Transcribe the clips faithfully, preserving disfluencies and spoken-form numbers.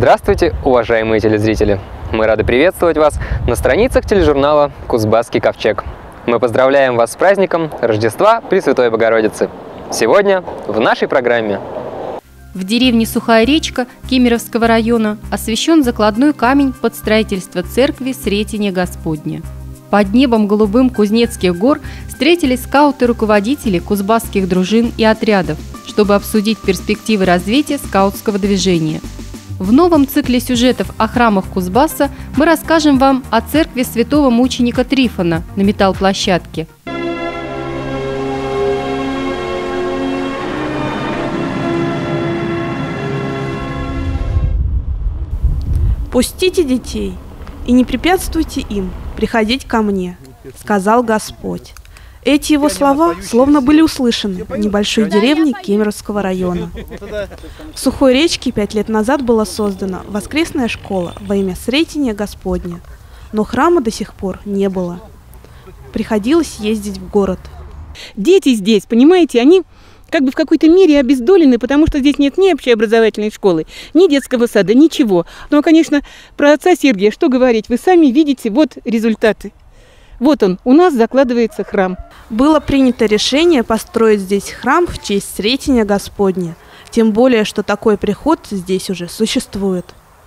Здравствуйте, уважаемые телезрители! Мы рады приветствовать вас на страницах тележурнала «Кузбасский ковчег». Мы поздравляем вас с праздником Рождества Пресвятой Богородицы. Сегодня в нашей программе. В деревне Сухая Речка Кемеровского района освящен закладной камень под строительство церкви Сретения Господня. Под небом голубым Кузнецких гор встретились скауты-руководители кузбасских дружин и отрядов, чтобы обсудить перспективы развития скаутского движения. В новом цикле сюжетов о храмах Кузбасса мы расскажем вам о церкви святого мученика Трифона на металлплощадке. «Пустите детей и не препятствуйте им приходить ко мне», — сказал Господь. Эти его слова словно были услышаны в небольшой деревне Кемеровского района. В Сухой Речке пять лет назад была создана воскресная школа во имя Сретения Господня, но храма до сих пор не было. Приходилось ездить в город. Дети здесь, понимаете, они как бы в какой-то мере обездолены, потому что здесь нет ни общеобразовательной школы, ни детского сада, ничего. Но, конечно, про отца Сергия что говорить, вы сами видите, вот результаты. Вот он, у нас закладывается храм. Было принято решение построить здесь храм в честь Сретения Господня, тем более, что такой приход здесь уже существует.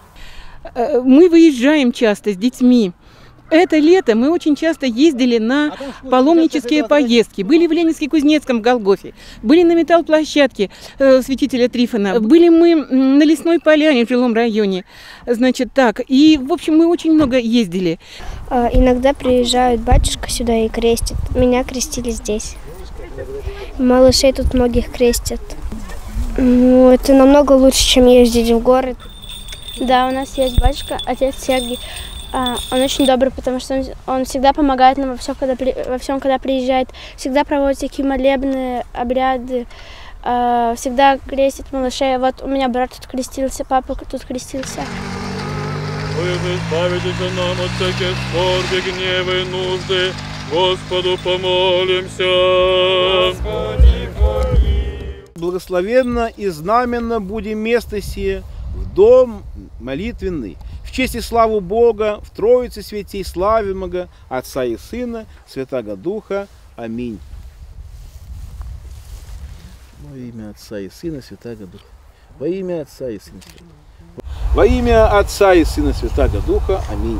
Мы выезжаем часто с детьми. Это лето мы очень часто ездили на паломнические поездки. Были в Ленинске-Кузнецком, в Голгофе, были на металлплощадке э, святителя Трифона, были мы на Лесной Поляне в жилом районе. Значит, так. И, в общем, мы очень много ездили. Иногда приезжают батюшка сюда и крестит. Меня крестили здесь. Малышей тут многих крестят. Ну, это намного лучше, чем ездить в город. Да, у нас есть батюшка, отец Сергий. Он очень добрый, потому что он, он всегда помогает нам во всем, когда, во всем, когда приезжает. Всегда проводит такие молебные обряды, э, всегда крестит малышей. Вот у меня брат тут крестился, папа тут крестился. Вы избавитесь нам от всяких скорби, гнева и нужды. Господу помолимся. Господи, помилуй. Благословенно и знаменно будем место сие в дом молитвенный. В честь и славу Бога, в Троице святей славимого, Отца и Сына, Святаго Духа. Аминь. Во имя Отца и Сына, Святаго Духа. Во имя Отца и Сына, Святаго Духа. Во имя Отца и Сына, Святаго Духа. Аминь.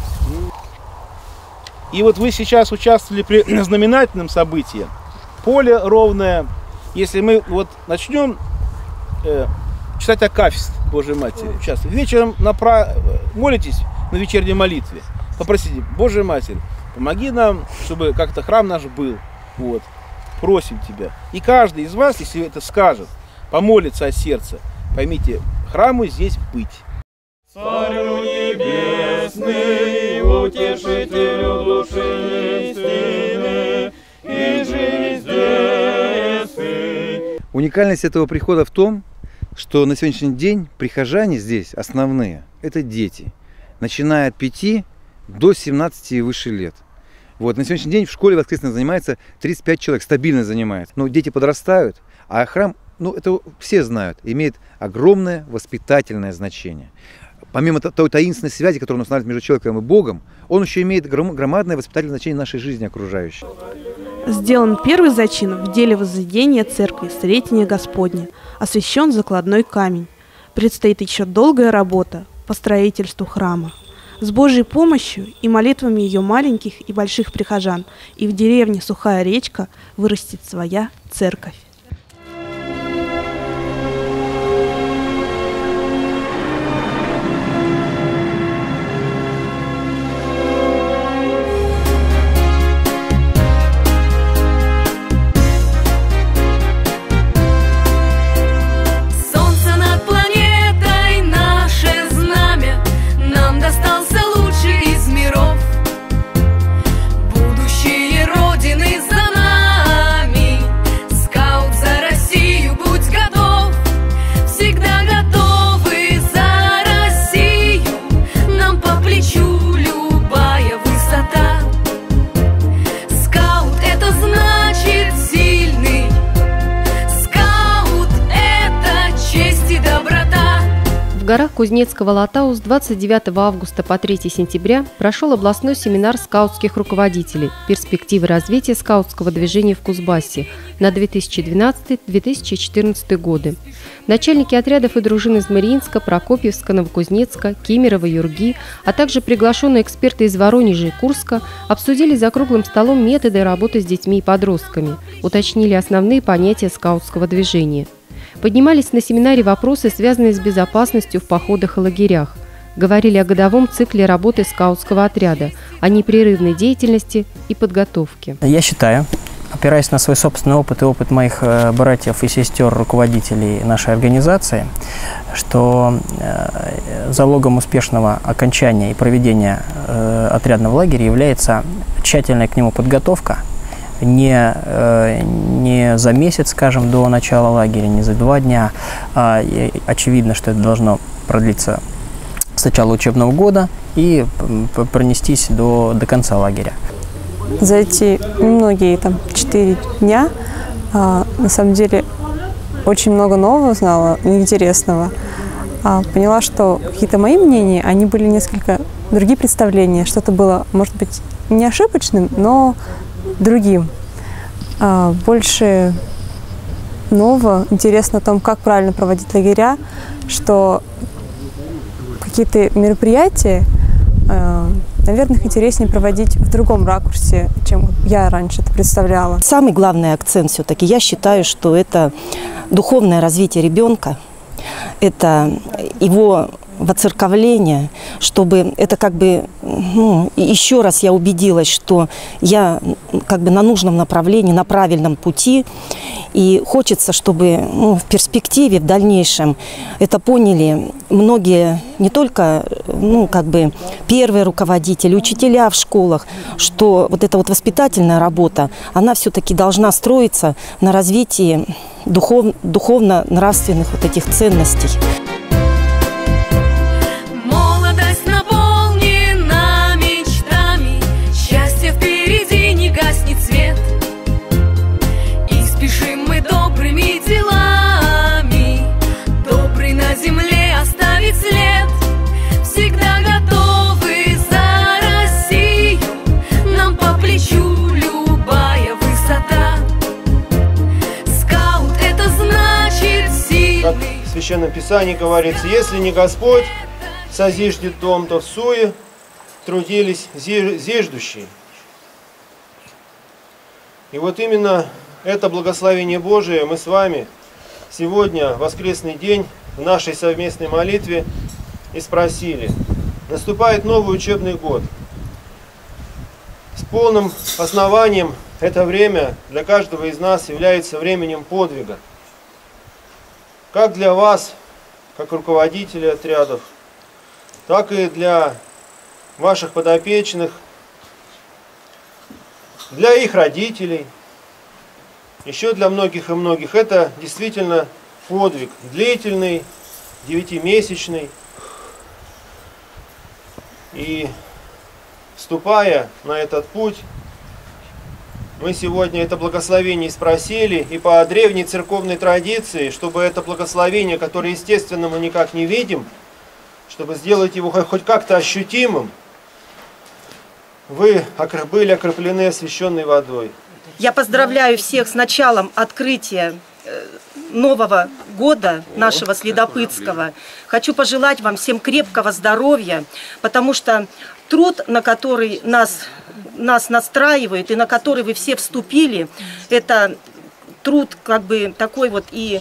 И вот вы сейчас участвовали при знаменательном событии. Поле ровное. Если мы вот начнем э, читать Акафист Божьей Матери, сейчас вечером напра... молитесь на вечерней молитве, попросите: Божья Матерь, помоги нам, чтобы как-то храм наш был. Вот. Просим Тебя. И каждый из вас, если это скажет, помолится от сердца, поймите, храму здесь быть. Царю небесный, утешителю души истины, и жизнь. Уникальность этого прихода в том, что на сегодняшний день прихожане здесь основные – это дети, начиная от пяти до семнадцати и выше лет. Вот, на сегодняшний день в школе воскресной занимается тридцать пять человек, стабильно занимается. Но дети подрастают, а храм, ну это все знают, имеет огромное воспитательное значение. Помимо той таинственной связи, которую он устанавливает между человеком и Богом, он еще имеет громадное воспитательное значение нашей жизни окружающей. Сделан первый зачин в деле возведения церкви Сретения Господня, освящен закладной камень. Предстоит еще долгая работа по строительству храма. С Божьей помощью и молитвами ее маленьких и больших прихожан и в деревне Сухая Речка вырастет своя церковь. Будущее Родины за нами, скаут В горах Кузнецкого Латау с двадцать девятого августа по третьего сентября прошел областной семинар скаутских руководителей «Перспективы развития скаутского движения в Кузбассе» на две тысячи двенадцатый — две тысячи четырнадцатый годы. Начальники отрядов и дружин из Мариинска, Прокопьевска, Новокузнецка, Кемерово, Юрги, а также приглашенные эксперты из Воронежа и Курска обсудили за круглым столом методы работы с детьми и подростками, уточнили основные понятия скаутского движения. Поднимались на семинаре вопросы, связанные с безопасностью в походах и лагерях. Говорили о годовом цикле работы скаутского отряда, о непрерывной деятельности и подготовке. Я считаю, опираясь на свой собственный опыт и опыт моих братьев и сестер, руководителей нашей организации, что залогом успешного окончания и проведения отрядного лагеря является тщательная к нему подготовка. Не, не за месяц, скажем, до начала лагеря, не за два дня. А очевидно, что это должно продлиться с начала учебного года и пронестись до, до конца лагеря. За эти немногие там четыре дня а, на самом деле очень много нового узнала, интересного. А, поняла, что какие-то мои мнения, они были несколько другие представления. Что-то было, может быть, не ошибочным, но другим. А, больше нового, интересно о том, как правильно проводить лагеря, что какие-то мероприятия, а, наверное, их интереснее проводить в другом ракурсе, чем я раньше это представляла. Самый главный акцент все-таки, я считаю, что это духовное развитие ребенка, это его воцерковление, чтобы это как бы, ну, еще раз я убедилась, что я как бы на нужном направлении, на правильном пути, и хочется, чтобы, ну, в перспективе, в дальнейшем это поняли многие, не только, ну, как бы первые руководители, учителя в школах, что вот эта вот воспитательная работа, она все-таки должна строиться на развитии духов, духовно-нравственных вот этих ценностей. В Священном Писании говорится: если не Господь созиждет дом, то всуе трудились зиждущие. И вот именно это благословение Божие мы с вами сегодня, в воскресный день, в нашей совместной молитве и спросили. Наступает новый учебный год. С полным основанием это время для каждого из нас является временем подвига. Как для вас, как руководителей отрядов, так и для ваших подопечных, для их родителей, еще для многих и многих. Это действительно подвиг, длительный, девятимесячный. И вступая на этот путь, мы сегодня это благословение спросили, и по древней церковной традиции, чтобы это благословение, которое, естественно, мы никак не видим, чтобы сделать его хоть как-то ощутимым, вы были окроплены освященной водой. Я поздравляю всех с началом открытия Нового года нашего следопытского. Хочу пожелать вам всем крепкого здоровья, потому что труд, на который нас, нас настраивают и на который вы все вступили, это труд как бы такой вот и,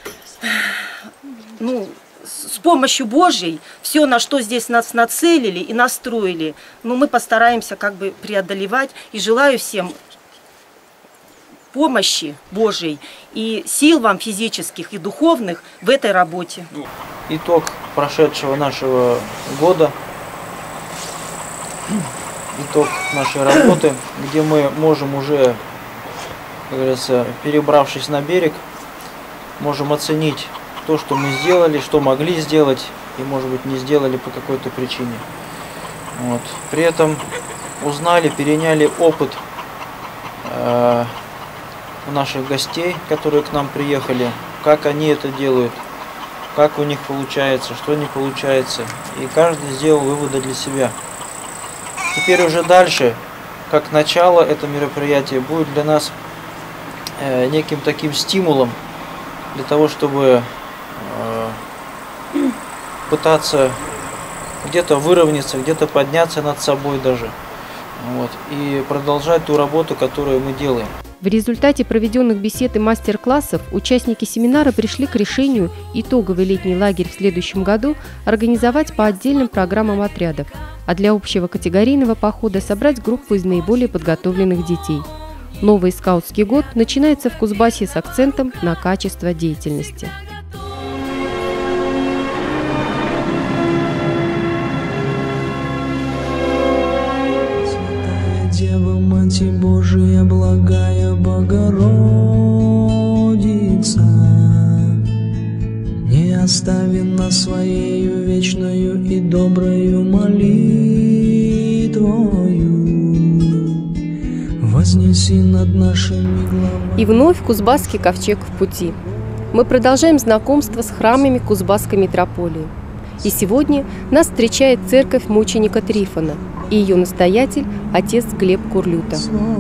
ну, с помощью Божьей, все, на что здесь нас нацелили и настроили, ну, мы постараемся как бы преодолевать. И желаю всем помощи Божьей и сил вам физических и духовных в этой работе. Итог прошедшего нашего года, итог нашей работы, где мы можем уже, как говорится, перебравшись на берег, можем оценить то, что мы сделали, что могли сделать и, может быть, не сделали по какой-то причине. Вот. При этом узнали, переняли опыт э, у наших гостей, которые к нам приехали, как они это делают, как у них получается, что не получается. И каждый сделал выводы для себя. Теперь уже дальше, как начало, это мероприятие будет для нас э, неким таким стимулом для того, чтобы э, пытаться где-то выровняться, где-то подняться над собой даже. Вот, и продолжать ту работу, которую мы делаем. В результате проведенных бесед и мастер-классов участники семинара пришли к решению итоговый летний лагерь в следующем году организовать по отдельным программам отрядов, а для общего категорийного похода собрать группу из наиболее подготовленных детей. Новый скаутский год начинается в Кузбассе с акцентом на качество деятельности. Дева, Мать Божия, благая Богородица, не остави нас Своею вечною и доброю молитвою, вознеси над нашими главами. И вновь Кузбасский ковчег в пути. Мы продолжаем знакомство с храмами Кузбасской митрополии. И сегодня нас встречает церковь мученика Трифона и ее настоятель, отец Глеб Курлюта.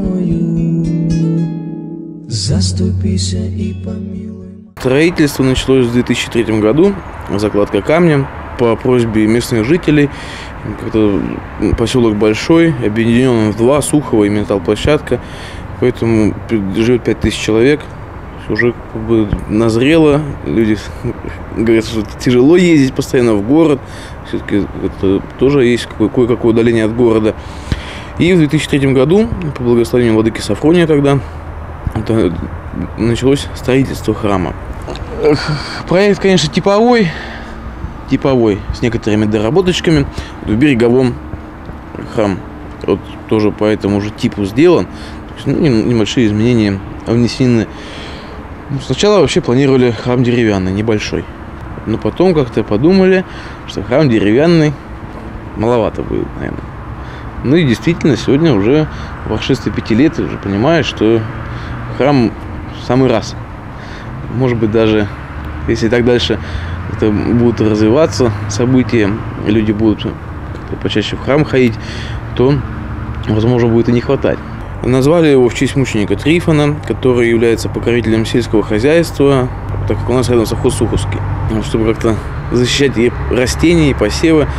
Заступися и помилуй. Строительство началось в две тысячи третьем году, закладка камня по просьбе местных жителей. Поселок большой, объединен в два, Сухово и металлплощадка, поэтому живет пять тысяч человек. Уже как бы назрело, люди говорят, что тяжело ездить постоянно в город, все-таки это тоже есть кое-какое удаление от города. И в две тысячи третьем году, по благословению владыки Сафрония тогда, это началось строительство храма. Проект, конечно, типовой, типовой, с некоторыми доработочками. В Береговом храм вот, тоже по этому же типу сделан, то есть, ну, небольшие изменения внесены. Сначала вообще планировали храм деревянный, небольшой. Но потом как-то подумали, что храм деревянный маловато будет, наверное. Ну и действительно, сегодня уже в прошествии пяти лет уже понимаешь, что храм в самый раз. Может быть, даже если так дальше это будут развиваться события, люди будут как-то почаще в храм ходить, то, возможно, будет и не хватать. Назвали его в честь мученика Трифона, который является покровителем сельского хозяйства, так как у нас рядом совхоз Суховский. Чтобы как-то защищать и растения, и посевы,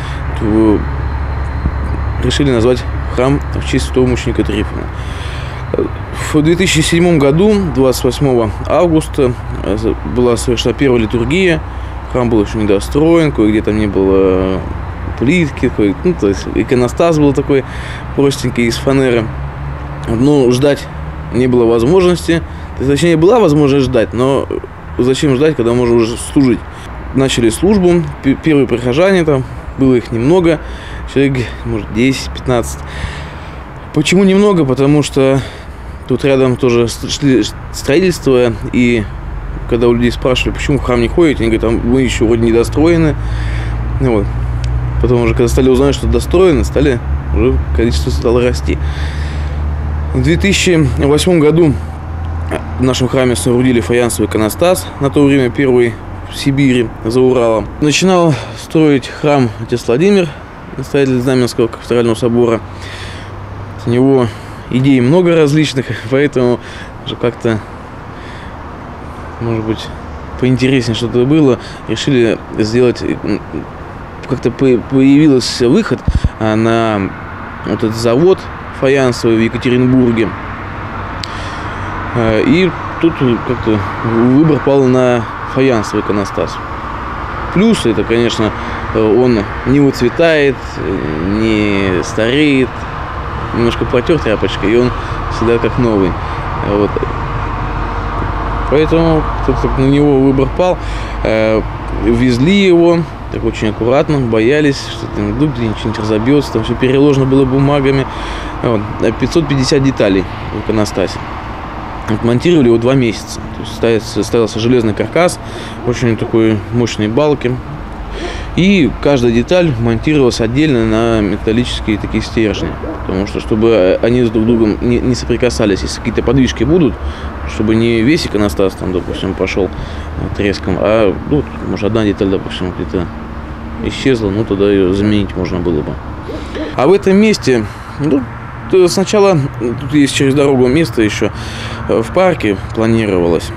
решили назвать храм в честь святого мученика Трифона. В две тысячи седьмом году, двадцать восьмого августа, была совершена первая литургия. Храм был еще недостроен, кое-где там не было плитки, ну, то есть иконостас был такой простенький из фанеры. Но ждать не было возможности. Точнее, была возможность ждать, но зачем ждать, когда можно уже служить? Начали службу, первые прихожане, там было их немного, человек, может, десять-пятнадцать. Почему немного? Потому что тут рядом тоже шли строительство, и когда у людей спрашивали, почему в храм не ходите, они говорят, мы еще вроде недостроены. Вот. Потом уже, когда стали узнавать, что достроено, стали, уже количество стало расти. В две тысячи восьмом году в нашем храме соорудили фаянсовый иконостас, на то время первый в Сибири, за Уралом. Начинал строить храм отец Владимир, настоятель Знаменского кафедрального собора. У него идей много различных, поэтому уже как-то, может быть, поинтереснее что-то было. Решили сделать, как-то появился выход на вот этот завод фаянсовый в Екатеринбурге. И тут как-то выбор пал на фаянсовый иконостас. Плюс это, конечно, он не выцветает, не стареет, немножко протер тряпочкой, и он всегда как новый. Вот. Поэтому на него выбор пал. Везли его так очень аккуратно, боялись, что там вдруг что-нибудь разобьется, там все переложено было бумагами. Вот. пятьсот пятьдесят деталей в иконостасе. Монтировали его два месяца. То есть ставился, ставился железный каркас, очень такой мощные балки. И каждая деталь монтировалась отдельно на металлические такие стержни. Потому что, чтобы они с друг другом не, не соприкасались, если какие-то подвижки будут, чтобы не весь иконостас, там, допустим, пошел треском, а, ну, может, одна деталь, допустим, где-то исчезла, ну, тогда ее заменить можно было бы. А в этом месте, ну, сначала, тут есть через дорогу место еще, в парке планировалось,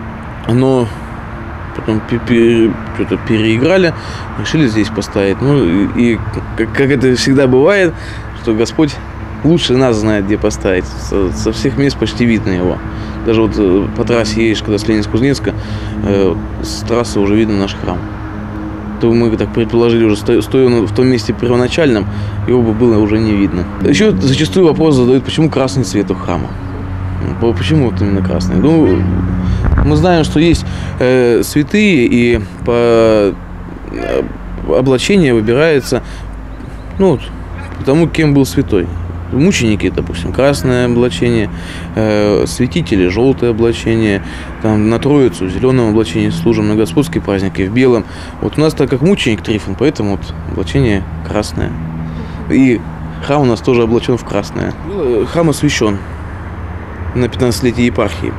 но потом что-то переиграли, решили здесь поставить. Ну, и, и как, как это всегда бывает, что Господь лучше нас знает, где поставить. Со, со всех мест почти видно его. Даже вот по трассе едешь, когда с Ленинск-Кузнецка, э, с трассы уже видно наш храм. То мы так предположили, уже стоя, стоя в том месте первоначальном, его бы было уже не видно. Еще зачастую вопрос задают, почему красный цвет у храма. Почему вот именно красный? Ну, мы знаем, что есть э, святые, и по э, облачение выбирается, ну, потому, кем был святой. Мученики, допустим, красное облачение, э, святители, желтое облачение, там, на Троицу в зеленом облачении служим, на господские праздники в белом. Вот у нас, так как мученик Трифон, поэтому вот облачение красное. И храм у нас тоже облачен в красное. Храм освящен на пятнадцатилетие епархии.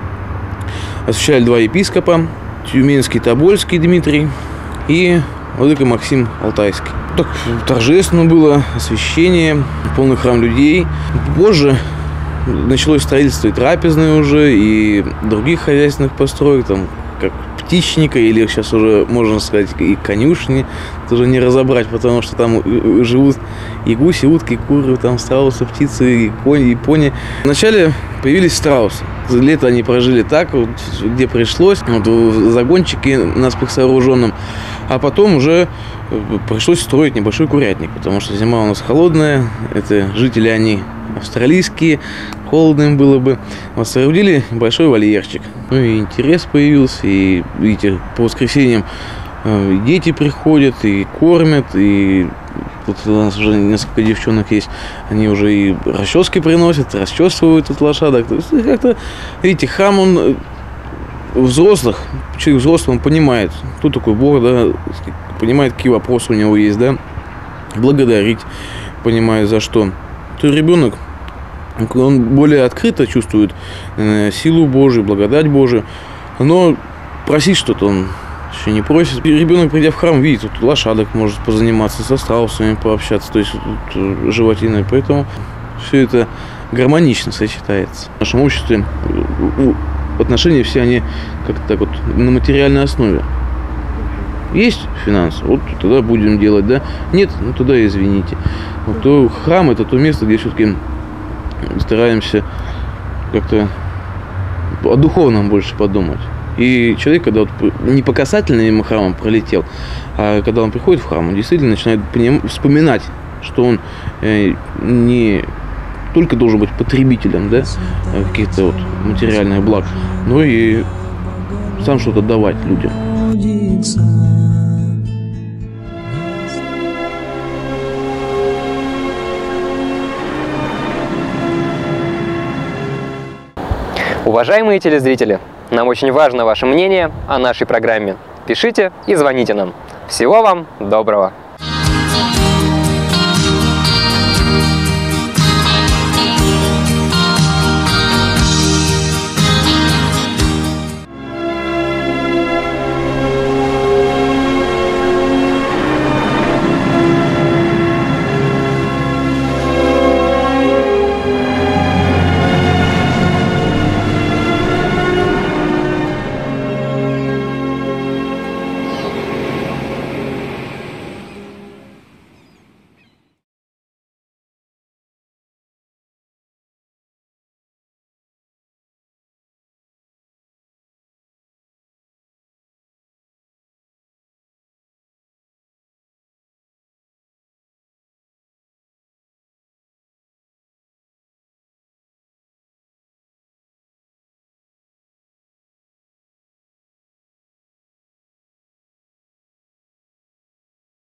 Освящали два епископа, Тюменский Тобольский Дмитрий и владыка Максим Алтайский. Так торжественно было освящение, полный храм людей. Позже началось строительство и трапезной уже, и других хозяйственных построек, там, как птичника, или сейчас уже, можно сказать, и конюшни, тоже не разобрать, потому что там живут и гуси, и утки, и куры, там страусы, птицы, и кони, и пони. Вначале появились страусы. Лето они прожили так, вот, где пришлось, вот, в загончике наспех сооруженном. А потом уже пришлось строить небольшой курятник, потому что зима у нас холодная, это жители они австралийские, холодно им было бы. Вот соорудили небольшой вольерчик. Ну и интерес появился, и, видите, по воскресеньям э, дети приходят и кормят, и тут у нас уже несколько девчонок есть, они уже и расчески приносят, расчесывают тут лошадок. То есть как-то, видите, храм, он взрослых, человек взрослый, он понимает, кто такой Бог, да, понимает, какие вопросы у него есть, да, благодарить, понимает за что. То ребенок, он более открыто чувствует э, силу Божию, благодать Божию, но просить что-то он еще не просит. И ребенок, придя в храм, видит, тут лошадок может позаниматься, со страусами пообщаться, то есть тут животиной, поэтому все это гармонично сочетается. В нашем обществе отношения все они как-то так вот на материальной основе. Есть финансы, вот тогда будем делать, да? Нет, ну тогда извините. Вот, то храм — это то место, где все-таки стараемся как-то о духовном больше подумать. И человек, когда вот не по касательной ему храмом пролетел, а когда он приходит в храм, он действительно начинает поним... вспоминать, что он э, не только должен быть потребителем, да, каких-то вот материальных благ, но и сам что-то давать людям. Уважаемые телезрители, нам очень важно ваше мнение о нашей программе. Пишите и звоните нам. Всего вам доброго!